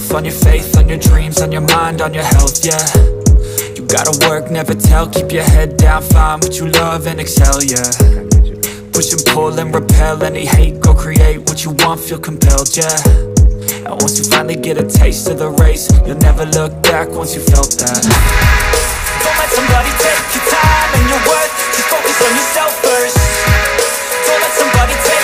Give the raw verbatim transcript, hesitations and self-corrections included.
yourself, on your faith, on your dreams, on your mind, on your health, yeah. You gotta work, never tell, keep your head down, find what you love and excel, yeah. Push and pull and repel any hate, go create what you want, feel compelled, yeah. And once you finally get a taste of the race, you'll never look back once you felt that. Don't let somebody take your time and your worth, just focus on yourself first. Don't let somebody take